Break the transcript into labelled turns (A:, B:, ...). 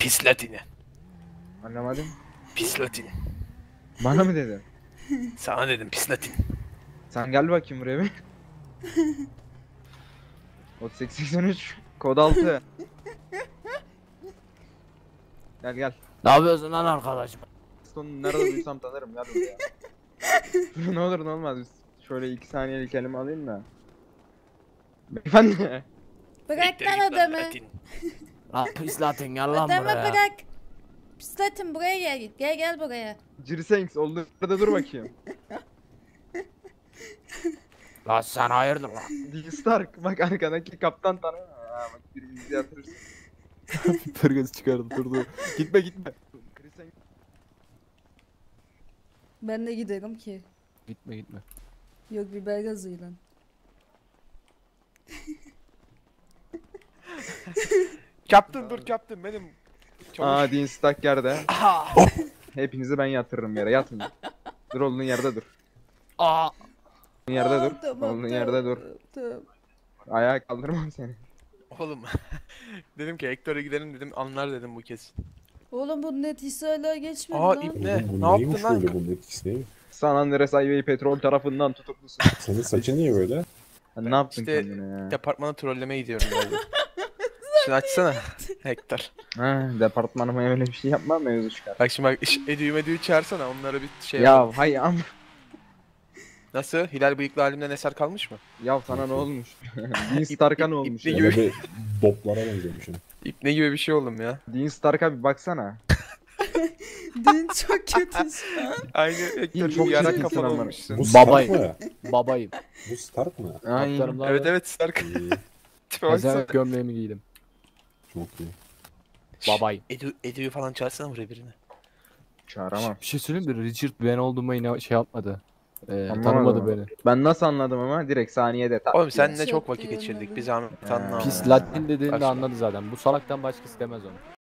A: Pis Latini.
B: Anlamadım.
A: Pis Latin.
B: Bana mı dedin?
A: Sana dedim pis Latin.
B: Sen gel bakayım buraya bir. 3883 kod 6. Gel gel.
C: Ne yapıyorsun lan arkadaşım?
B: Sonu nerede duysam tanırım, gel buraya. Ne olur ne olmaz, biz şöyle 2 saniyelik elime alayım da. Beyefendi.
D: Bırak
A: Bekle
D: lan
A: git lan
D: adamı.
A: Latin.
C: Lan pis Latin gel lan
D: Adamı
C: buraya.
D: bırak. Pislatin buraya gel. Gel buraya.
B: Cirsenks olduğu yerde dur bakayım.
C: Lan sen hayırdır lan?
B: D Stark bak, arkadaki kaptan tanıyor. Ha bak, birimizi yatırırsın.
C: Pırgası çıkardı durdu. Gitme gitme.
B: Cirsenks.
D: Ben de giderim ki.
C: Gitme gitme.
D: Yok biber gazıyla.
A: Captain dur Captain benim. Çavuş.
B: Aa, D Stark yerde.
A: Aha.
B: Hepinizi ben yatırırım yere, yatın. Dur, olduğun yerde dur.
C: Aa.
B: Olduğun yerde dur.
D: Tamam,
B: Olduğun yerde dur.
D: Tamam.
B: Ayağa kaldırmam seni.
A: Oğlum. Dedim ki Hector'a gidelim dedim anlar dedim bu kez.
D: Oğlum bu net hala geçmedi
A: Aa
D: lan.
A: ipne.
E: Oğlum, bu
A: Ne
E: neymiş
A: yaptın lan?
E: böyle bunun etkisi ne?
B: San Andreas Highway petrol tarafından tutuklusun.
E: Senin saçın niye böyle?
B: Sen ne yaptın
A: İşte
B: kendine ya?
A: Departmanı trollemeye gidiyorum galiba. Şunu açsana Hector.
B: Ha, departmanıma öyle bir şey yapma, mevzu çıkar.
A: Bak şimdi bak Edü'yü çağırsana onlara bir şey
B: Ya
A: yapalım.
B: hay am.
A: Nasıl? Hilal bıyıklı halimden eser kalmış mı?
B: Ya sana ne olmuş? Dean Stark'a ne olmuş
A: ipli
B: ya?
A: gibi.
E: Böyle bir doplara benzemişsin.
A: İpne gibi bir şey oldum ya.
B: Dean Stark'a bir baksana.
D: Dün çok kötü şu an.
A: Aynı
B: Çok
A: Hector gibi yarak
B: çirkinsin
A: kafalı
B: ama.
A: olmuşsun.
E: Bu Stark
C: Babayım.
E: mı?
C: Babayım.
E: Bu Stark mı?
B: Ay.
C: Kaptanım
A: Evet evet Stark.
E: İyi,
A: Tipe baksana.
C: Ezel gömleğimi giydim.
E: çok iyi.
C: Babayım.
A: Edü'yü falan çağırsana buraya birini.
B: Çağıramam.
C: Bir şey söyleyeyim mi? Richard ben olduğuma yine şey yapmadı.
B: Anlamadım
C: Tanımadı
B: ama.
C: beni.
B: Ben nasıl anladım ama direkt saniyede tak.
A: Oğlum seninle
D: Çok
A: çok vakit
D: iyi
A: geçirdik.
D: anladım.
A: Biz Ahmet
B: Ha.
A: anlamadık.
C: Pis Latin dediğini de
A: Başka.
C: anladı zaten. Bu salaktan başkası demez onu.